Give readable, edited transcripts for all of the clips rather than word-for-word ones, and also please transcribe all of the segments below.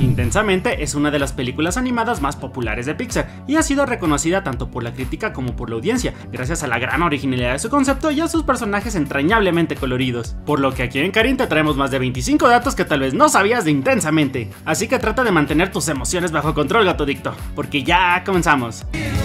Intensamente es una de las películas animadas más populares de Pixar y ha sido reconocida tanto por la crítica como por la audiencia, gracias a la gran originalidad de su concepto y a sus personajes entrañablemente coloridos. Por lo que aquí en Karin te traemos más de 25 datos que tal vez no sabías de Intensamente. Así que trata de mantener tus emociones bajo control, gatodicto, porque ya comenzamos.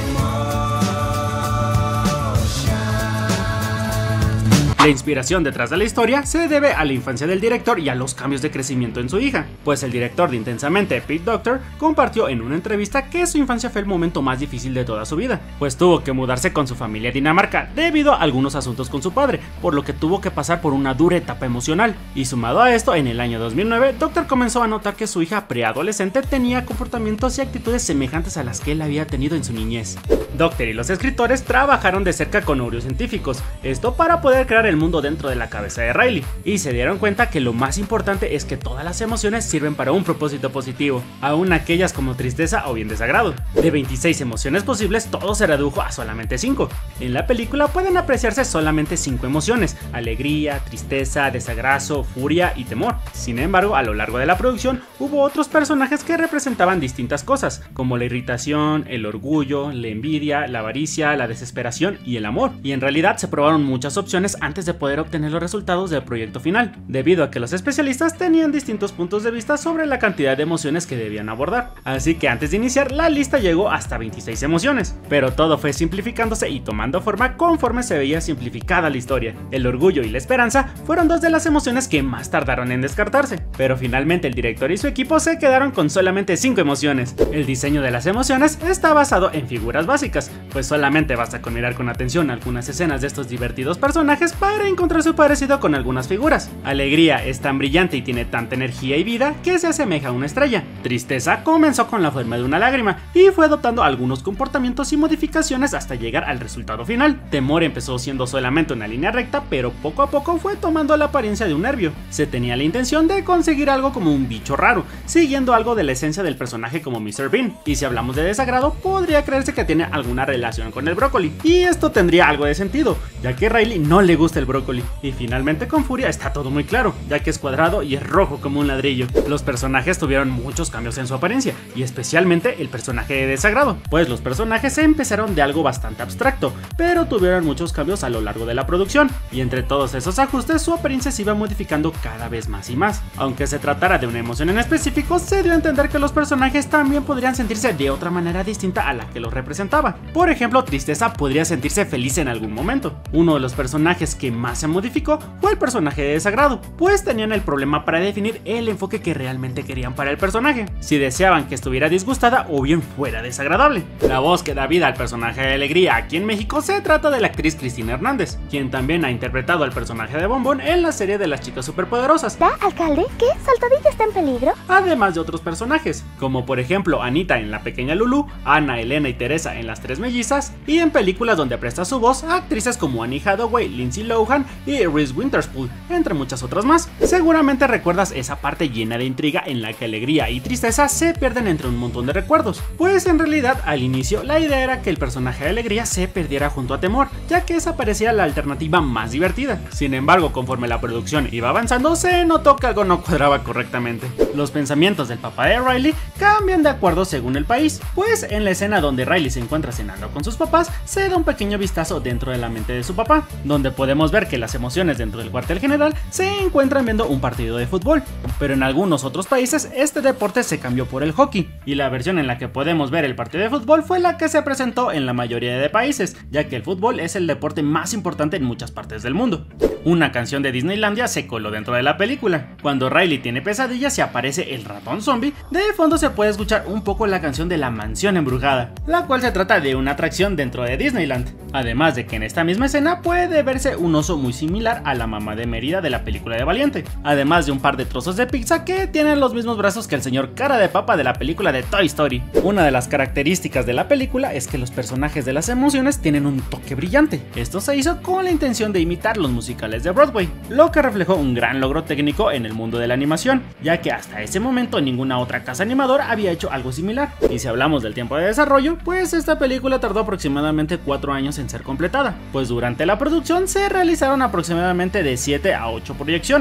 La inspiración detrás de la historia se debe a la infancia del director y a los cambios de crecimiento en su hija, pues el director de Intensamente, Pete Docter, compartió en una entrevista que su infancia fue el momento más difícil de toda su vida, pues tuvo que mudarse con su familia a Dinamarca debido a algunos asuntos con su padre, por lo que tuvo que pasar por una dura etapa emocional, y sumado a esto, en el año 2009, Docter comenzó a notar que su hija preadolescente tenía comportamientos y actitudes semejantes a las que él había tenido en su niñez. Docter y los escritores trabajaron de cerca con neurocientíficos, esto para poder crear el mundo dentro de la cabeza de Riley, y se dieron cuenta que lo más importante es que todas las emociones sirven para un propósito positivo, aun aquellas como tristeza o bien desagrado. De 26 emociones posibles, todo se redujo a solamente 5. En la película pueden apreciarse solamente 5 emociones: alegría, tristeza, desagrado, furia y temor. Sin embargo, a lo largo de la producción hubo otros personajes que representaban distintas cosas, como la irritación, el orgullo, la envidia, la avaricia, la desesperación y el amor, y en realidad se probaron muchas opciones antes de poder obtener los resultados del proyecto final, debido a que los especialistas tenían distintos puntos de vista sobre la cantidad de emociones que debían abordar. Así que antes de iniciar, la lista llegó hasta 26 emociones, pero todo fue simplificándose y tomando forma conforme se veía simplificada la historia. El orgullo y la esperanza fueron dos de las emociones que más tardaron en descartarse, pero finalmente el director y su equipo se quedaron con solamente 5 emociones. El diseño de las emociones está basado en figuras básicas, pues solamente basta con mirar con atención algunas escenas de estos divertidos personajes para encontrar su parecido con algunas figuras. Alegría es tan brillante y tiene tanta energía y vida que se asemeja a una estrella. Tristeza comenzó con la forma de una lágrima y fue adoptando algunos comportamientos y modificaciones hasta llegar al resultado final. Temor empezó siendo solamente una línea recta, pero poco a poco fue tomando la apariencia de un nervio. Se tenía la intención de conseguir algo como un bicho raro, siguiendo algo de la esencia del personaje como Mr. Bean. Y si hablamos de desagrado, podría creerse que tiene alguna relación con el brócoli, y esto tendría algo de sentido, ya que a Riley no le gusta el brócoli. Y finalmente con Furia está todo muy claro, ya que es cuadrado y es rojo como un ladrillo. Los personajes tuvieron muchos cambios en su apariencia, y especialmente el personaje de desagrado, pues los personajes empezaron de algo bastante abstracto, pero tuvieron muchos cambios a lo largo de la producción, y entre todos esos ajustes su apariencia se iba modificando cada vez más y más. Aunque se tratara de una emoción en específico, se dio a entender que los personajes también podrían sentirse de otra manera distinta a la que los representaba. Por ejemplo, Tristeza podría sentirse feliz en algún momento. Uno de los personajes que más se modificó fue el personaje de desagrado, pues tenían el problema para definir el enfoque que realmente querían para el personaje, si deseaban que estuviera disgustada o bien fuera desagradable. La voz que da vida al personaje de Alegría aquí en México se trata de la actriz Cristina Hernández, quien también ha interpretado al personaje de Bombón en la serie de las chicas superpoderosas. ¿Da, alcalde? ¿Qué? ¿Saltadilla está en peligro? Además de otros personajes, como por ejemplo Anita en La Pequeña Lulú, Ana, Elena y Teresa en Las Tres Mellizas, y en películas donde presta su voz a actrices como Annie Hathaway, Lindsay Lohan y Reese Witherspoon, entre muchas otras más. Seguramente recuerdas esa parte llena de intriga en la que alegría y tristeza se pierden entre un montón de recuerdos, pues en realidad al inicio la idea era que el personaje de alegría se perdiera junto a temor, ya que esa parecía la alternativa más divertida. Sin embargo, conforme la producción iba avanzando, se notó que algo no cuadraba correctamente. Los pensamientos del papá de Riley cambian de acuerdo según el país, pues en la escena donde Riley se encuentra cenando con sus papás, se da un pequeño vistazo dentro de la mente de su papá, donde podemos ver que las emociones dentro del cuartel general se encuentran viendo un partido de fútbol, pero en algunos otros países este deporte se cambió por el hockey, y la versión en la que podemos ver el partido de fútbol fue la que se presentó en la mayoría de países, ya que el fútbol es el deporte más importante en muchas partes del mundo. Una canción de Disneylandia se coló dentro de la película. Cuando Riley tiene pesadillas y aparece el ratón zombie, de fondo se puede escuchar un poco la canción de La Mansión Embrujada, la cual se trata de una atracción dentro de Disneyland. Además de que en esta misma escena puede verse un oso muy similar a la mamá de Mérida de la película de Valiente, además de un par de trozos de pizza que tienen los mismos brazos que el señor Cara de Papa de la película de Toy Story. Una de las características de la película es que los personajes de las emociones tienen un toque brillante. Esto se hizo con la intención de imitar los musicales de Broadway, lo que reflejó un gran logro técnico en el mundo de la animación, ya que hasta ese momento ninguna otra casa animadora había hecho algo similar. Y si hablamos del tiempo de desarrollo, pues esta película tardó aproximadamente 4 años en ser completada, pues durante la producción se realizaron aproximadamente de 7 a 8 proyecciones,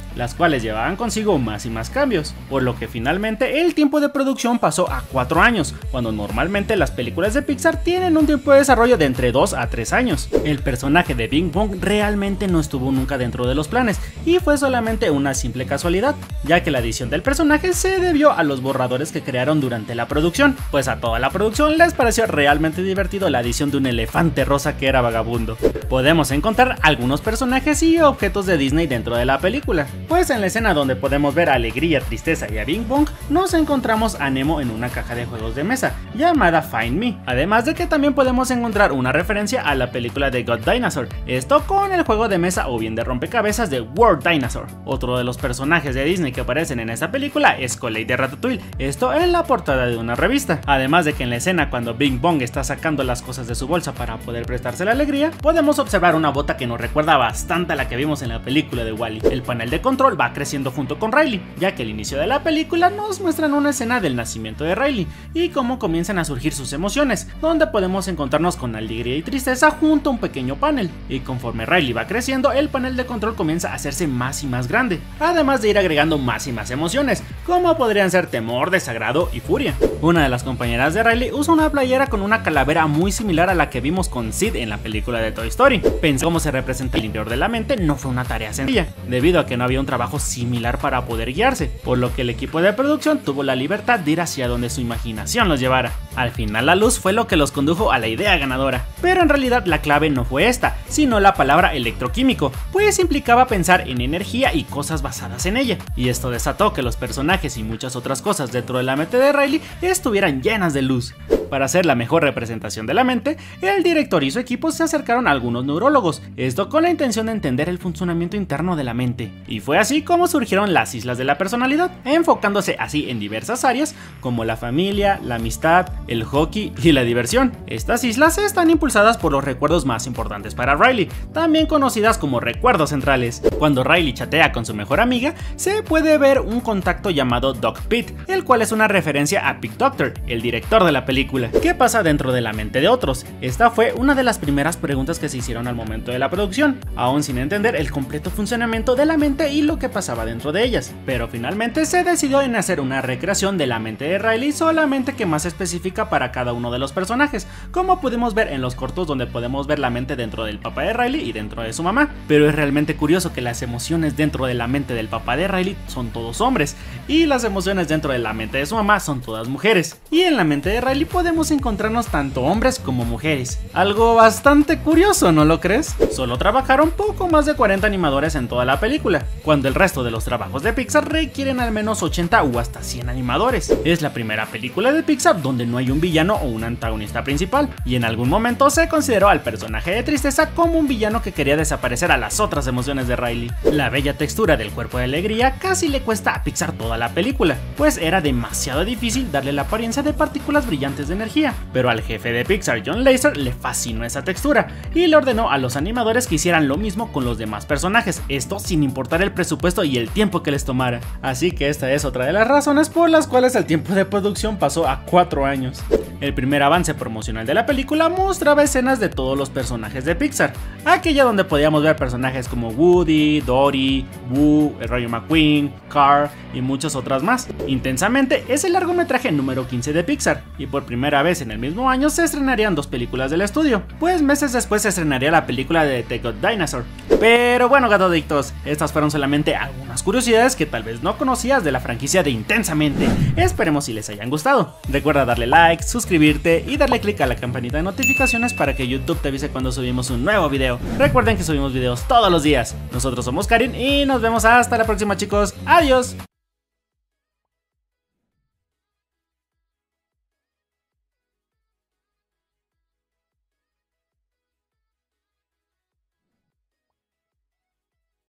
las cuales llevaban consigo más y más cambios, por lo que finalmente el tiempo de producción pasó a 4 años, cuando normalmente las películas de Pixar tienen un tiempo de desarrollo de entre 2 a 3 años. El personaje de Bing Bong realmente no estuvo nunca dentro de los planes y fue solamente una simple casualidad, ya que la edición del personaje se debió a los borradores que crearon durante la producción, pues a toda la producción les pareció realmente divertido la adición de un elefante rosa que era vagabundo. Podemos encontrar algunos personajes y objetos de Disney dentro de la película, pues en la escena donde podemos ver a Alegría, Tristeza y a Bing Bong nos encontramos a Nemo en una caja de juegos de mesa llamada Find Me, además de que también podemos encontrar una referencia a la película de God Dinosaur, esto con el juego de mesa o bien de rompecabezas de World Dinosaur. Otro de los personajes de Disney que aparecen en esta película es Colette de Ratatouille, esto en la portada de una revista, además de que en la escena cuando Bing Bong está sacando las cosas de su bolsa para poder prestarse la alegría, podemos observar una bota que nos recuerda bastante a la que vimos en la película de Wall-E. El panel de control va creciendo junto con Riley, ya que al inicio de la película nos muestran una escena del nacimiento de Riley y cómo comienzan a surgir sus emociones, donde podemos encontrarnos con alegría y tristeza junto a un pequeño panel, y conforme Riley va creciendo el panel de control comienza a hacerse más y más grande, además de ir agregando más y más emociones, como podrían ser temor, desagrado y furia. Una de las compañeras de Riley usa una playera con una calavera muy similar a la que vimos con Sid en la película de Toy Story. Pensar cómo se representa el interior de la mente no fue una tarea sencilla, debido a que no había un trabajo similar para poder guiarse, por lo que el equipo de producción tuvo la libertad de ir hacia donde su imaginación los llevara. Al final la luz fue lo que los condujo a la idea ganadora, pero en realidad la clave no fue esta, sino la palabra electroquímico, pues implicaba pensar en energía y cosas basadas en ella, y esto desató que los personajes y muchas otras cosas dentro de la mente de Riley estuvieran llenas de luz. Para hacer la mejor representación de la mente, el director y su equipo se acercaron a algunos neurólogos, esto con la intención de entender el funcionamiento interno de la mente, y fue así como surgieron las islas de la personalidad, enfocándose así en diversas áreas como la familia, la amistad, el hockey y la diversión. Estas islas están impulsadas por los recuerdos más importantes para Riley, también conocidas como recuerdos centrales. Cuando Riley chatea con su mejor amiga, se puede ver un contacto llamado Doc Pete, el cual es una referencia a Pete Docter, el director de la película. ¿Qué pasa dentro de la mente de otros? Esta fue una de las primeras preguntas que se hicieron al momento de la producción, aún sin entender el completo funcionamiento de la mente y lo que pasaba dentro de ellas, pero finalmente se decidió en hacer una recreación de la mente de Riley, solamente que más específica para cada uno de los personajes, como pudimos ver en los cortos donde podemos ver la mente dentro del papá de Riley y dentro de su mamá. Pero es realmente curioso que las emociones dentro de la mente del papá de Riley son todos hombres, y las emociones dentro de la mente de su mamá son todas mujeres, y en la mente de Riley podemos encontrarnos tanto hombres como mujeres. Algo bastante curioso, ¿no lo crees? Solo trabajaron poco más de 40 animadores en toda la película, cuando el resto de los trabajos de Pixar requieren al menos 80 o hasta 100 animadores. Es la primera película de Pixar donde no hay un villano o un antagonista principal, y en algún momento se consideró al personaje de Tristeza como un villano que quería desaparecer a las otras emociones de Riley. La bella textura del cuerpo de Alegría casi le cuesta a Pixar toda la película, pues era demasiado difícil darle la apariencia de partículas brillantes de energía, pero al jefe de Pixar, John Lasseter, le fascinó esa textura y le ordenó a los animadores que hicieran lo mismo con los demás personajes, esto sin importar el presupuesto y el tiempo que les tomara. Así que esta es otra de las razones por las cuales el tiempo de producción pasó a 4 años. El primer avance promocional de la película mostraba escenas de todos los personajes de Pixar, aquella donde podíamos ver personajes como Woody, Dory, Boo, el Rayo McQueen, Car y muchas otras más. Intensamente es el largometraje número 15 de Pixar, y por primera vez en el mismo año se estrenarían 2 películas del estudio, pues meses después se estrenaría la película de The God Dinosaur. Pero bueno, gatodictos, estas fueron solamente algunas curiosidades que tal vez no conocías de la franquicia de Intensamente. Esperemos si les hayan gustado. Recuerda darle like, suscribirte y darle click a la campanita de notificaciones para que YouTube te avise cuando subimos un nuevo video. Recuerden que subimos videos todos los días. Nosotros somos Karin y nos vemos hasta la próxima, chicos. Adiós.